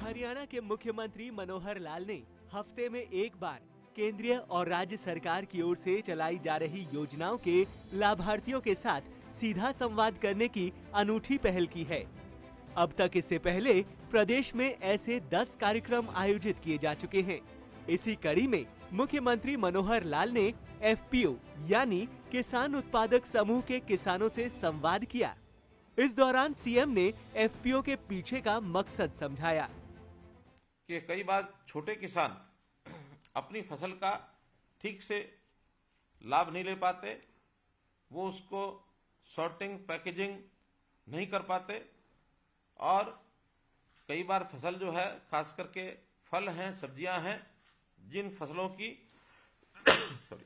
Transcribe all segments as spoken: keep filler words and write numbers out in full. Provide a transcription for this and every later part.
हरियाणा के मुख्यमंत्री मनोहर लाल ने हफ्ते में एक बार केंद्रीय और राज्य सरकार की ओर से चलाई जा रही योजनाओं के लाभार्थियों के साथ सीधा संवाद करने की अनूठी पहल की है। अब तक इससे पहले प्रदेश में ऐसे दस कार्यक्रम आयोजित किए जा चुके हैं। इसी कड़ी में मुख्यमंत्री मनोहर लाल ने एफ पी ओ यानी किसान उत्पादक समूह के किसानों से संवाद किया। इस दौरान सी एम ने एफ पी ओ के पीछे का मकसद समझाया कि कई बार छोटे किसान अपनी फसल का ठीक से लाभ नहीं ले पाते, वो उसको सॉर्टिंग पैकेजिंग नहीं कर पाते और कई बार फसल जो है, खास करके फल हैं, सब्जियां हैं, जिन फसलों की सॉरी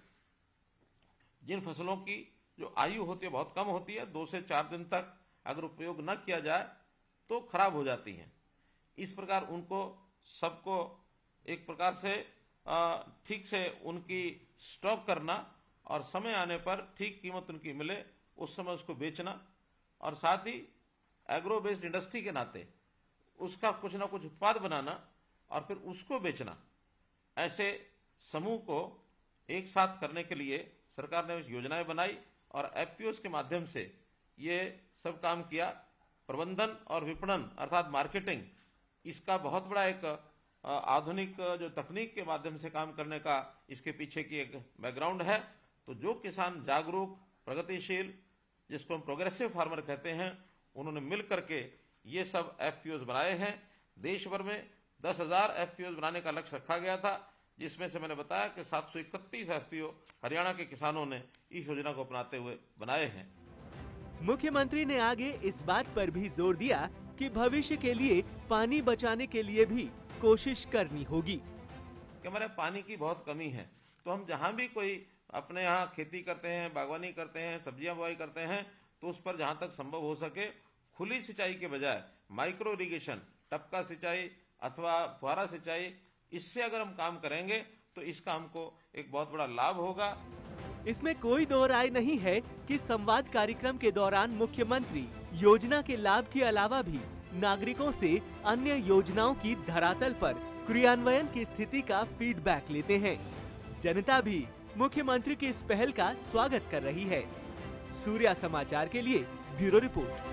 जिन फसलों की जो आयु होती है बहुत कम होती है, दो से चार दिन तक अगर उपयोग न किया जाए तो खराब हो जाती हैं। इस प्रकार उनको सबको एक प्रकार से ठीक से उनकी स्टॉक करना और समय आने पर ठीक कीमत उनकी मिले उस समय उसको बेचना, और साथ ही एग्रो बेस्ड इंडस्ट्री के नाते उसका कुछ ना कुछ उत्पाद बनाना और फिर उसको बेचना। ऐसे समूह को एक साथ करने के लिए सरकार ने योजनाएं बनाई और एफ पी ओज़ के माध्यम से ये सब काम किया। प्रबंधन और विपणन अर्थात मार्केटिंग, इसका बहुत बड़ा एक आधुनिक जो तकनीक के माध्यम से काम करने का इसके पीछे की एक बैकग्राउंड है। तो जो किसान जागरूक, प्रगतिशील, जिसको हम प्रोग्रेसिव फार्मर कहते हैं, उन्होंने मिल करके ये सब एफ पी ओज़ बनाए हैं। देश भर में दस हजार एफ पी ओज़ बनाने का लक्ष्य रखा गया था, जिसमें से मैंने बताया कि सात सौ इकतीस एफ पी ओ हरियाणा के किसानों ने इस योजना को अपनाते हुए बनाए हैं। मुख्यमंत्री ने आगे इस बात पर भी जोर दिया कि भविष्य के लिए पानी बचाने के लिए भी कोशिश करनी होगी। कि हमारे पानी की बहुत कमी है, तो हम जहाँ भी कोई अपने यहाँ खेती करते हैं, बागवानी करते हैं, सब्जियां बुआई करते हैं, तो उस पर जहाँ तक संभव हो सके खुली सिंचाई के बजाय माइक्रो इरिगेशन, टपका सिंचाई अथवा फुहारा सिंचाई, इससे अगर हम काम करेंगे तो इसका हमको एक बहुत बड़ा लाभ होगा। इसमें कोई दो राय नहीं है कि संवाद कार्यक्रम के दौरान मुख्यमंत्री योजना के लाभ के अलावा भी नागरिकों से अन्य योजनाओं की धरातल पर क्रियान्वयन की स्थिति का फीडबैक लेते हैं। जनता भी मुख्यमंत्री की इस पहल का स्वागत कर रही है। सूर्या समाचार के लिए ब्यूरो रिपोर्ट।